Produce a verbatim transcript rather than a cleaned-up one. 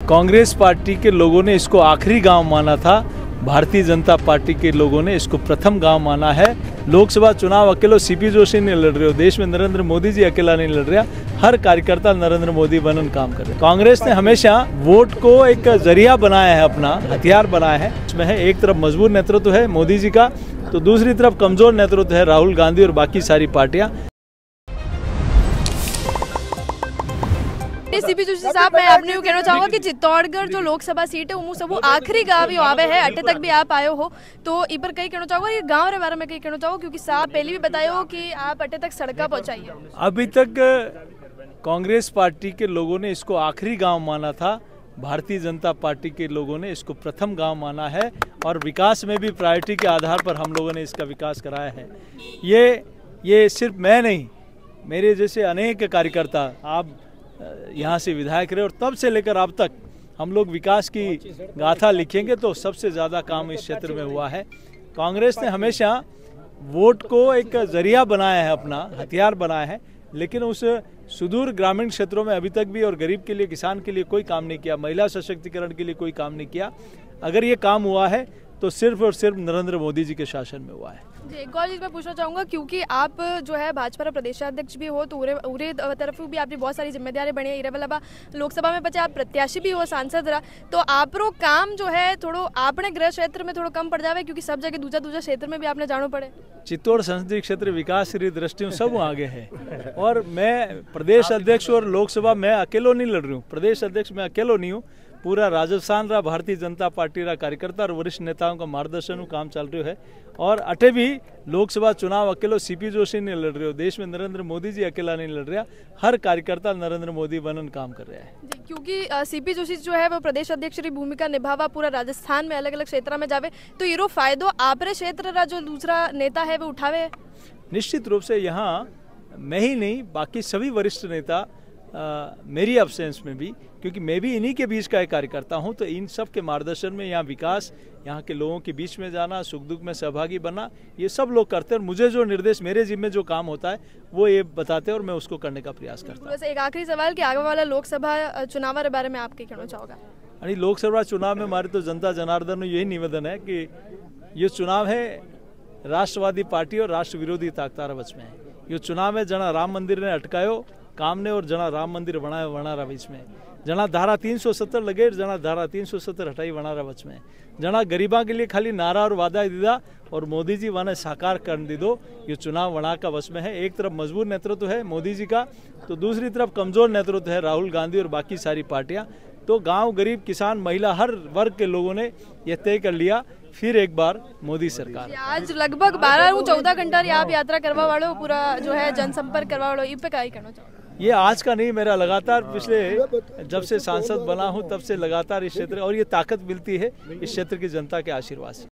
Congress party के लोगों ने इसको आखिरी गांव माना था, भारतीय जनता पार्टी के लोगों ने इसको प्रथम गांव माना है। लोकसभा चुनाव अकेले सीपी जोशी नहीं लड़ रहे हो, देश में नरेंद्र मोदी जी अकेला नहीं लड़ रहा, हर कार्यकर्ता नरेंद्र मोदी बनन काम कर रहे हैं। कांग्रेस ने हमेशा वोट को एक जरिया बनाया है, अपना हथियार बनाया है। इसमें है एक तरफ मजबूत नेतृत्व है मोदी जी का, तो दूसरी तरफ कमजोर नेतृत्व है राहुल गांधी और बाकी सारी पार्टियां। सीपी जोशी साहब, मैं आपने यूँ कहना चाहूँगा कि चित्तौड़गढ़ जो लोकसभा सीट है वो सब आखिरी गाँव ही आवे है, अटे तक भी आप आयो हो, तो इस पर कहीं कहना चाहूँगा ये गाँव के बारे में कहीं कहना चाहूँगा, क्योंकि साहब पहले भी बताए हो कि आप अटे तक सड़का पहुँचाइए। अभी तक कांग्रेस पार्टी के लोगों ने इसको आखिरी गाँव माना था, भारतीय जनता पार्टी के लोगों ने इसको प्रथम गांव माना है और विकास में भी प्रायोरिटी के आधार पर हम लोगों ने इसका विकास कराया है। ये ये सिर्फ मैं नहीं, मेरे जैसे अनेक कार्यकर्ता, आप यहाँ से विधायक रहे और तब से लेकर अब तक हम लोग विकास की गाथा लिखेंगे तो सबसे ज़्यादा काम इस क्षेत्र में हुआ है। कांग्रेस ने हमेशा वोट को एक जरिया बनाया है, अपना हथियार बनाया है, लेकिन उस सुदूर ग्रामीण क्षेत्रों में अभी तक भी और गरीब के लिए, किसान के लिए कोई काम नहीं किया, महिला सशक्तिकरण के लिए कोई काम नहीं किया। अगर ये काम हुआ है तो सिर्फ और सिर्फ नरेंद्र मोदी जी के शासन में हुआ है। जी, एक और चीज़ मैं पूछना चाहूँगा, क्योंकि आप जो है भाजपा प्रदेशाध्यक्ष भी हो, तो उरे उरे तरफ भी आपकी बहुत सारी जिम्मेदारी बनी है। इरेवलबा लोकसभा में बचे आप प्रत्याशी भी हो, सांसद रहा, तो आपरो काम जो है थोड़ो आपने गृह क्षेत्र में थोड़ा कम पड़ जावे, क्योंकि सब जगह दूसरा दूसरा क्षेत्र में भी आपने जाना पड़े। चित्तौड़ संसदीय क्षेत्र विकास की दृष्टि सब आगे है और मैं प्रदेश अध्यक्ष और लोकसभा मैं अकेलो नहीं लड़ रही हूँ, प्रदेश अध्यक्ष मैं अकेलो नहीं हूँ, पूरा राजस्थान रा भारतीय जनता पार्टी रा कार्यकर्ता और वरिष्ठ नेताओं का मार्गदर्शन काम चल रहा है। और अटे भी लोकसभा चुनाव अकेले सीपी जोशी नहीं लड़ रहे हो, देश में नरेंद्र मोदी जी अकेला नहीं लड़ रहा, हर कार्यकर्ता नरेंद्र मोदी बनन काम कर रहा है। जी, क्योंकि सीपी जोशी जो है वो प्रदेश अध्यक्ष की भूमिका निभावा पूरा राजस्थान में अलग अलग क्षेत्र में जावे, तो ये फायदो आपरे क्षेत्र रा जो दूसरा नेता है वो उठावे। निश्चित रूप से यहाँ मैं ही नहीं, बाकी सभी वरिष्ठ नेता आ, मेरी अब्सेंस में भी, क्योंकि मैं भी इन्हीं के बीच का एक कार्यकर्ता हूं, तो इन सब के मार्गदर्शन में यहाँ विकास, यहाँ के लोगों के बीच में जाना, सुख दुख में सहभागी बनना, ये सब लोग करते हैं और मुझे जो निर्देश, मेरे जिम्मे जो काम होता है वो ये बताते हैं और मैं उसको करने का प्रयास करता हूँ। वैसे एक आखिरी सवाल कि आगे वाला लोकसभा चुनाव के बारे में आप क्या कहना चाहोगे? यानी लोकसभा चुनाव में हमारे तो जनता जनार्दन यही निवेदन है कि ये चुनाव है राष्ट्रवादी पार्टी और राष्ट्र विरोधी ताकतार वच में है। ये चुनाव है जना राम मंदिर ने अटकायो काम ने और जना राम मंदिर बनाया वनारा बीच में, जना धारा तीन सौ सत्तर लगे, जना धारा तीन सौ सत्तर हटाई वनारा बच में, जना गरीबा के लिए खाली नारा और वादा दीदा और मोदी जी वाने साकार कर दी दो। ये चुनाव वना का बस में है। एक तरफ मजबूत नेतृत्व है मोदी जी का, तो दूसरी तरफ कमजोर नेतृत्व है राहुल गांधी और बाकी सारी पार्टियां। तो गांव, गरीब, किसान, महिला, हर वर्ग के लोगों ने यह तय कर लिया फिर एक बार मोदी सरकार। आज लगभग बारह चौदह घंटा आप यात्रा करवा वालों, पूरा जो है जनसंपर्क करवा वालों, इन पे क्या कहना चाहोगे? ये आज का नहीं, मेरा लगातार पिछले जब से सांसद बना हूं तब से लगातार इस क्षेत्र, और ये ताकत मिलती है इस क्षेत्र की जनता के आशीर्वाद से।